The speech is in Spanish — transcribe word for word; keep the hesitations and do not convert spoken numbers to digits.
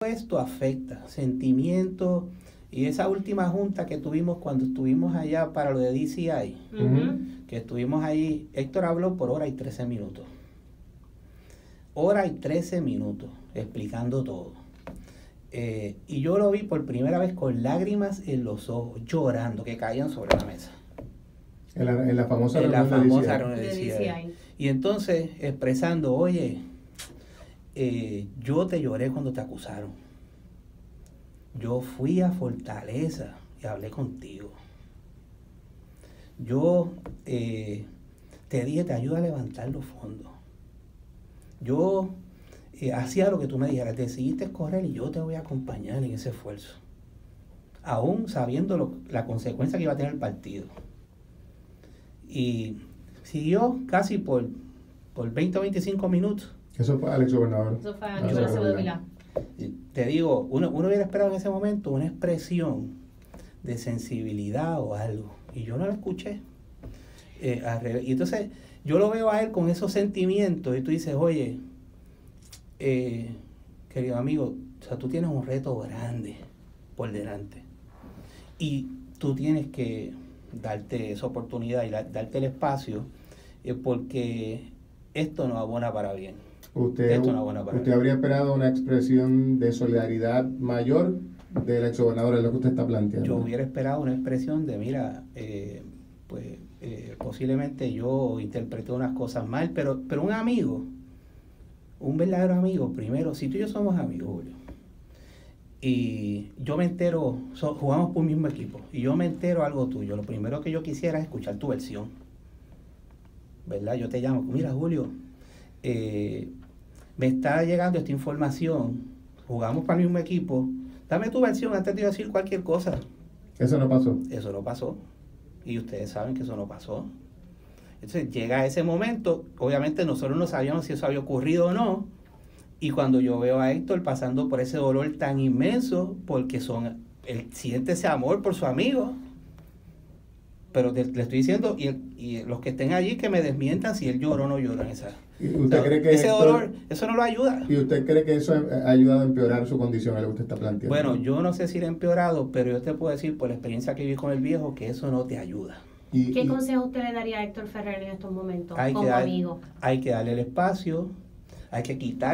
Esto afecta sentimientos. Y esa última junta que tuvimos cuando estuvimos allá para lo de D C I, uh-huh. que estuvimos ahí, Héctor habló por hora y trece minutos. Hora y trece minutos, explicando todo. Eh, y yo lo vi por primera vez con lágrimas en los ojos, llorando, que caían sobre la mesa. En la, en la famosa en reunión la famosa de D C I. Y entonces, expresando, oye, eh, yo te lloré cuando te acusaron. Yo fui a Fortaleza y hablé contigo. Yo eh, te dije, te ayudo a levantar los fondos. Yo eh, hacía lo que tú me dijeras, decidiste correr y yo te voy a acompañar en ese esfuerzo. Aún sabiendo lo, la consecuencia que iba a tener el partido. Y siguió casi por, por veinte o veinticinco minutos. Eso fue Alex Gobernador. Eso fue Alex Gobernador. Te digo, uno, uno hubiera esperado en ese momento una expresión de sensibilidad o algo, y yo no la escuché. Eh, y entonces yo lo veo a él con esos sentimientos, y tú dices, oye, eh, querido amigo, o sea, tú tienes un reto grande por delante, y tú tienes que darte esa oportunidad y la, darte el espacio, eh, porque esto no abona para bien. Usted, usted habría esperado una expresión de solidaridad mayor del exgobernador, es lo que usted está planteando. Yo hubiera esperado una expresión de, mira, eh, pues eh, posiblemente yo interpreté unas cosas mal, pero, pero un amigo, un verdadero amigo, primero, si tú y yo somos amigos, Julio, y yo me entero, so, jugamos por un mismo equipo, y yo me entero algo tuyo, lo primero que yo quisiera es escuchar tu versión, ¿verdad? Yo te llamo, mira, Julio, eh, me está llegando esta información, jugamos para el mismo equipo, dame tu versión antes de decir cualquier cosa. Eso no pasó. Eso no pasó. Y ustedes saben que eso no pasó. Entonces llega ese momento, obviamente nosotros no sabíamos si eso había ocurrido o no, y cuando yo veo a Héctor pasando por ese dolor tan inmenso, porque son, él siente ese amor por su amigo, pero te, le estoy diciendo, y, y los que estén allí que me desmientan si él lloró o no lloró en esa. ¿Y usted cree que ese Héctor, dolor, eso no lo ayuda? ¿Y usted cree que eso ha ayudado a empeorar su condición, es lo que usted está planteando? Bueno, yo no sé si le ha empeorado, pero yo te puedo decir por la experiencia que viví con el viejo que eso no te ayuda. ¿Y, ¿Qué y, consejo usted le daría a Héctor Ferrer en estos momentos hay como que dar, amigo? Hay que darle el espacio, hay que quitar